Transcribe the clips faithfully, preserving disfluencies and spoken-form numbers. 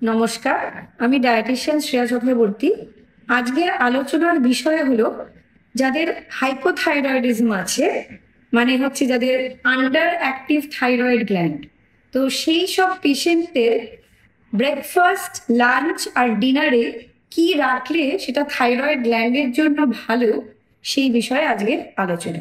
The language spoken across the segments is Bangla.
নমস্কার, আমি ডায়েটিশিয়ান শ্রেয়া চক্রবর্তী। আজকের আলোচনার বিষয় হলো যাদের হাইপোথাইরয়েডিজম আছে, মানে হচ্ছে যাদের আন্ডার অ্যাক্টিভ থাইরয়েড গ্ল্যান্ড। তো সেই সব পেশেন্টদের ব্রেকফাস্ট, লাঞ্চ আর ডিনারে কি রাখলে সেটা থাইরয়েড গ্ল্যান্ডের জন্য ভালো, সেই বিষয়ে আজকের আলোচনা।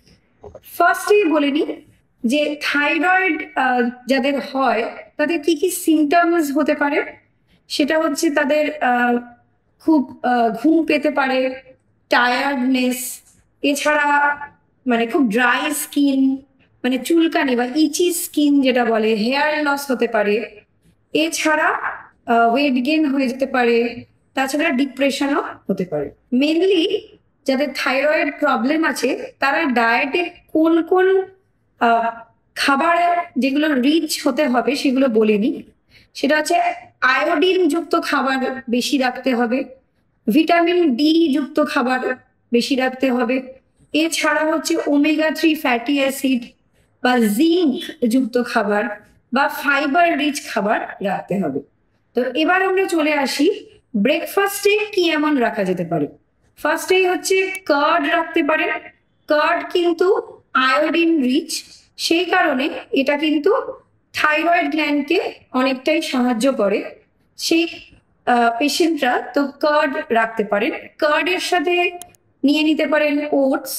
ফার্স্টেই বলে নিই যে থাইরয়েড যাদের হয় তাদের কি কি সিমটমস হতে পারে। সেটা হচ্ছে তাদের আহ, খুব আহ, ঘুম পেতে পারে, টায়ার্ডনেস, এছাড়া মানে খুব ড্রাই স্কিন, মানে চুলকানি বা ইচি স্কিন যেটা বলে, হেয়ার লস হতে পারে, এছাড়া ওয়েট গেইন হয়ে যেতে পারে, তাছাড়া ডিপ্রেশনও হতে পারে। মেনলি যাদের থাইরয়েড প্রবলেম আছে তারা ডায়েটে কোন কোন আহ, খাবার যেগুলো রিচ হতে হবে সেগুলো বলে নিই। সেটা হচ্ছে আয়োডিন যুক্ত খাবার বেশি রাখতে হবে, ভিটামিন ডি যুক্ত খাবার বেশি রাখতে হবে, এছাড়া হচ্ছে ওমেগা থ্রি ফ্যাটি অ্যাসিড বা জিঙ্ক যুক্ত খাবার বা ফাইবার রিচ খাবার রাখতে হবে। তো এবার আমরা চলে আসি ব্রেকফাস্টে কি এমন রাখা যেতে পারে। ফার্স্টেই হচ্ছে কার্ড রাখতে পারেন। কার্ড কিন্তু আয়োডিন রিচ, সেই কারণে এটা কিন্তু থাইরয়েড গ্ল্যান্ডকে অনেকটাই সাহায্য করে। সেই পেশেন্টরা তো কার্ড রাখতে পারেন। কার্ডের সাথে নিয়ে নিতে পারেন ওটস।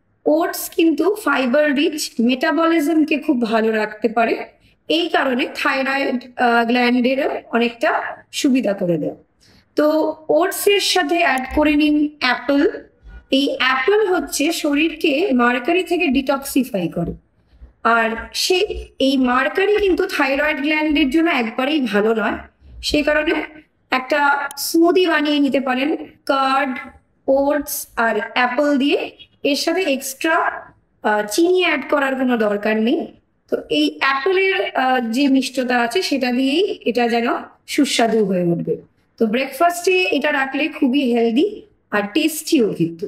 ওটস কিন্তু ফাইবার রিচ, মেটাবলিজমকে খুব ভালো রাখতে পারে, এই কারণে থাইরয়েড গ্ল্যান্ডেরও অনেকটা সুবিধা করে দেয়। তো ওটস এর সাথে অ্যাড করে নিন অ্যাপেল। এই অ্যাপেল হচ্ছে শরীরকে মার্কারি থেকে ডিটক্সিফাই করে, আর সে এই মার্কারি কিন্তু থাইরয়েড গ্ল্যান্ডের জন্য একবারেই ভালো নয়। সেই কারণে একটা স্মুদি বানিয়ে নিতে পারেন কার্ড, ওটস আর অ্যাপেল দিয়ে। এর সাথে এক্সট্রা চিনি অ্যাড করার কোনো দরকার নেই। তো এই অ্যাপেলের যে মিষ্টতা আছে সেটা দিয়েই এটা যেন সুস্বাদু হয়ে উঠবে। তো ব্রেকফাস্টে এটা রাখলে খুবই হেলদি আর টেস্টিও কিন্তু।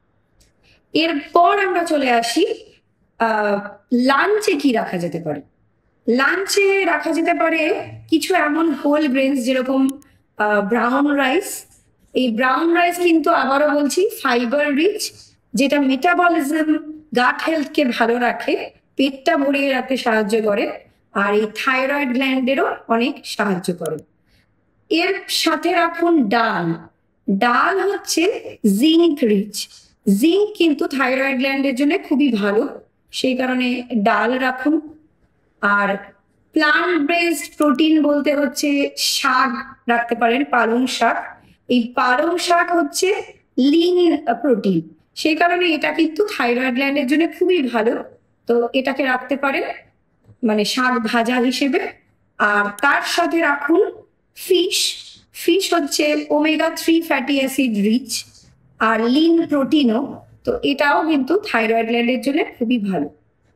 এরপর আমরা চলে আসি লাঞ্চে কি রাখা যেতে পারে। লাঞ্চে রাখা যেতে পারে কিছু এমন হোল গ্রেনস যেরকম ব্রাউন রাইস। এই ব্রাউন রাইস কিন্তু আবারও বলছি ফাইবার রিচ, যেটা মেটাবলিজম, গাট হেলথকে ভালো রাখে, পেটটা ভরিয়ে রাখতে সাহায্য করে, আর এই থাইরয়েড গ্ল্যান্ডেরও অনেক সাহায্য করে। এর সাথে রাখুন ডাল। ডাল হচ্ছে জিঙ্ক রিচ। জিঙ্ক কিন্তু থাইরয়েড গ্ল্যান্ডের জন্য খুবই ভালো, সেই কারণে ডাল রাখুন। আর প্লান্ট বেসড প্রোটিন বলতে হচ্ছে শাক রাখতে পারেন, পালং শাক। এই পালং শাক হচ্ছে লিন প্রোটিন, সেই কারণে এটা কিন্তু থাইরয়েড গ্ল্যান্ডের জন্য খুবই ভালো। তো এটাকে রাখতে পারেন মানে শাক ভাজা হিসেবে। আর তার সাথে রাখুন ফিশ। ফিশ হচ্ছে omega three fatty acid rich আর লিন প্রোটিনও, তো এটাও কিন্তু থাইরয়েড গ্ল্যান্ডের জন্য খুবই ভালো।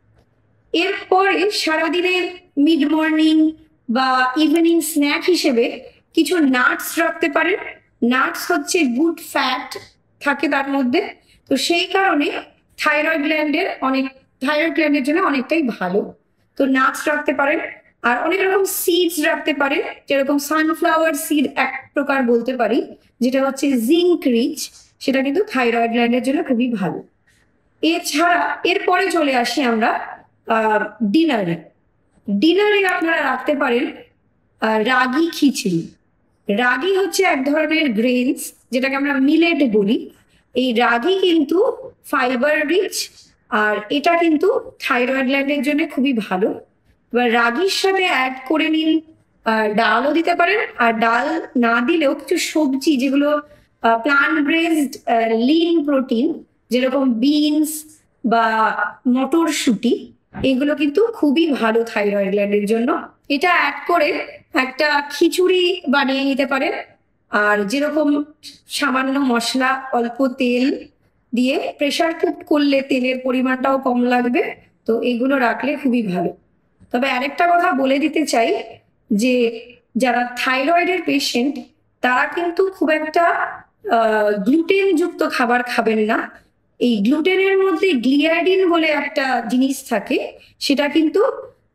এরপরে সারাদিনের মিড মর্নিং বা ইভিনিং স্ন্যাক হিসেবে কিছু নাটস রাখতে পারেন। নাটস হচ্ছে গুড ফ্যাট থাকে তার মধ্যে, তো সেই কারণে থাইরয়েড গ্ল্যান্ডের অনেক থাইরয়েড গ্ল্যান্ডের জন্য অনেকটাই ভালো। তো নাটস রাখতে পারেন। আর অনেক রকম সিডস রাখতে পারেন, যেরকম সানফ্লাওয়ার সিড এক প্রকার বলতে পারি, যেটা হচ্ছে জিঙ্ক রিচ, সেটা কিন্তু থাইরয়েড গ্ল্যান্ডের জন্য খুবই ভালো। এছাড়া এরপরে চলে আসি আমরা ডিনারে। ডিনারে আপনারা রাখতে পারেন রাগি খিচুড়ি। রাগি হচ্ছে এক ধরনের গ্রেনস, যেটাকে আমরা মিলেট বলি। এই রাগি কিন্তু ফাইবার রিচ, আর এটা কিন্তু থাইরয়েড গ্ল্যান্ডের জন্য খুবই ভালো। এবার রাগির সাথে অ্যাড করে নিন ডালও দিতে পারেন, আর ডাল না দিলেও কিছু সবজি যেগুলো প্লান্ট বেসড লিন প্রোটিন, যেরকম বিনস বা মটরশুঁটি, এগুলো কিন্তু খুবই ভালো থাইরয়েড গ্ল্যান্ডের জন্য। এটা অ্যাড করে একটা খিচুড়ি বানিয়ে নিতে পারেন। আর যেরকম সামান্য মশলা, অল্প তেল দিয়ে প্রেসার কুক করলে তেলের পরিমাণটাও কম লাগবে, তো এগুলো রাখলে খুবই ভালো। তবে আরেকটা কথা বলে দিতে চাই যে যারা থাইরয়েডের পেশেন্ট তারা কিন্তু খুব একটা গ্লুটেন যুক্ত খাবার খাবেন না। এই গ্লুটেনের মধ্যে গ্লিয়াডিন বলে একটা জিনিস থাকে, সেটা কিন্তু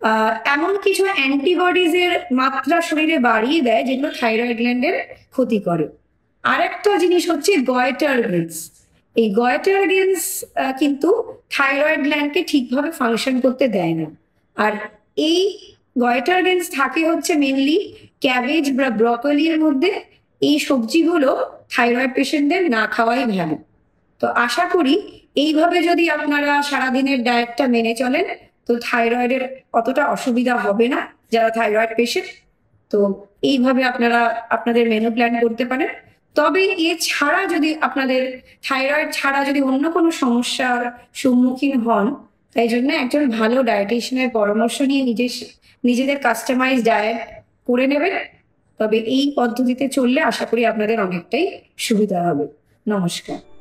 আহ, এমন কিছু অ্যান্টিবডিজ এর মাত্রা শরীরে বাড়িয়ে দেয় যেগুলো থাইরয়েড গ্ল্যান্ডের ক্ষতি করে। আরেকটা জিনিস হচ্ছে গয়টার গ্রেন্স। এই গয়টার গ্রেন্স কিন্তু থাইরয়েড গ্ল্যান্ডকে ঠিকভাবে ফাংশন করতে দেয় না। আর এই গয়টার গ্রেন্স থাকে হচ্ছে মেনলি ক্যাবেজ বা ব্রকলির মধ্যে। এই সবজিগুলো থাইরয়েড পেশেন্টদের না খাওয়াই ভালো। তো আশা করি এইভাবে যদি আপনারা সারাদিনের ডায়েটটা মেনে চলেন তো থাইরয়েডের অতটা অসুবিধা হবে না যারা থাইরয়েড পেশেন্ট। তো এইভাবে আপনারা আপনাদের মেনু প্ল্যান করতে পারেন। তবে এছাড়া যদি আপনাদের থাইরয়েড ছাড়া যদি অন্য কোনো সমস্যার সম্মুখীন হন, তাই জন্য একজন ভালো ডায়েটিশিয়ানের পরামর্শ নিয়ে নিজের নিজেদের কাস্টমাইজ ডায়েট করে নেবেন। তবে এই পদ্ধতিতে চললে আশা করি আপনাদের অনেকটাই সুবিধা হবে। নমস্কার।